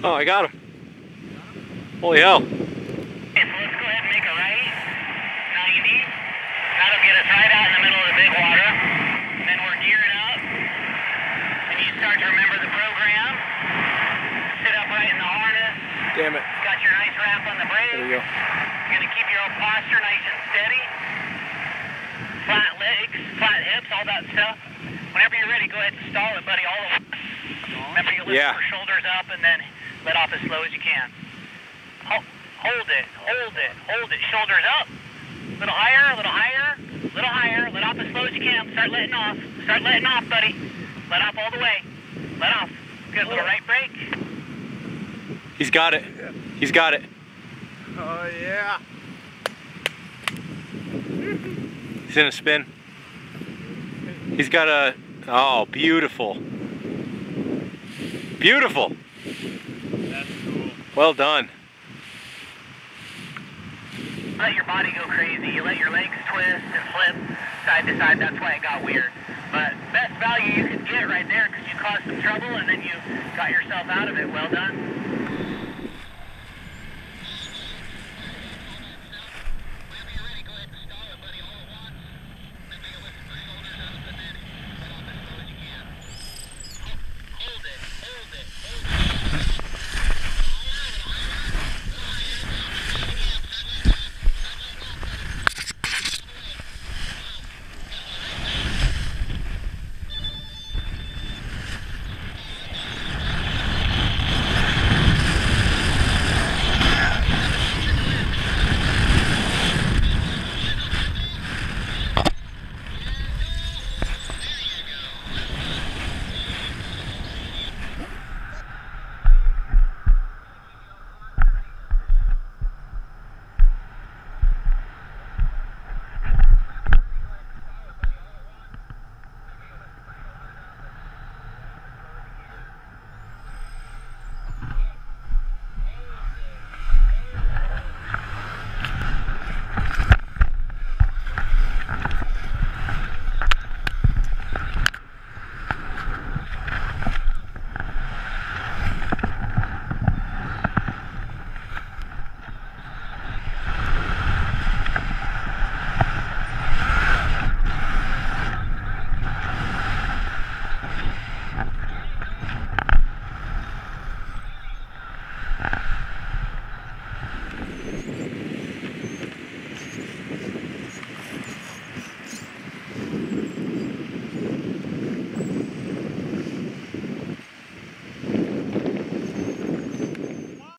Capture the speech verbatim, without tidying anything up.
Oh, I got him. Holy hell. Okay, so let's go ahead and make a right. ninety. That'll get us right out in the middle of the big water. And then we're gearing up. And you start to remember the program. Sit upright in the harness. Damn it. Got your nice wrap on the brake. There we go. You're going to keep your posture nice and steady. Flat legs, flat hips, all that stuff. Whenever you're ready, go ahead and stall it, buddy, all of it. Remember, you lift Yeah. your shoulders up and then let off as slow as you can. Hold, hold it, hold it, hold it. Shoulders up. A little higher, a little higher, a little higher. Let off as slow as you can. Start letting off. Start letting off, buddy. Let off all the way. Let off. Good, little right brake. He's got it. He's got it. Oh yeah. He's in a spin. He's got a, oh, beautiful. Beautiful. That's cool. Well done. Let your body go crazy. You let your legs twist and flip side to side. That's why it got weird. But best value you could get right there because you caused some trouble and then you got yourself out of it. Well done.